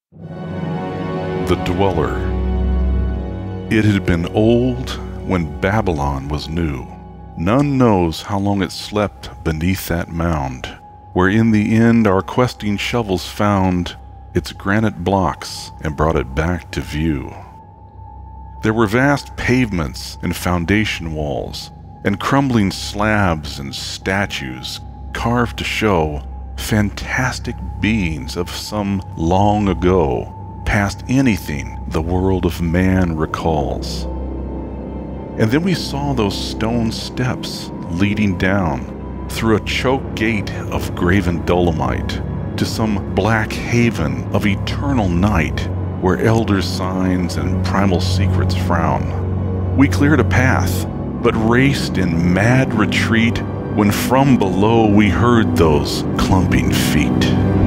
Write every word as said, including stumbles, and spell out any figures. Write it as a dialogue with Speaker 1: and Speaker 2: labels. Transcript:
Speaker 1: The Dweller. It had been old when Babylon was new. None knows how long it slept beneath that mound, where in the end our questing shovels found its granite blocks and brought it back to view. There were vast pavements and foundation walls, and crumbling slabs and statues carved to show fantastic beings of some long ago, past anything the world of man recalls. And then we saw those stone steps leading down through a choked gate of graven dolomite to some black haven of eternal night where elder signs and primal secrets frown. We cleared a path, but raced in mad retreat when from below we heard those clumping feet.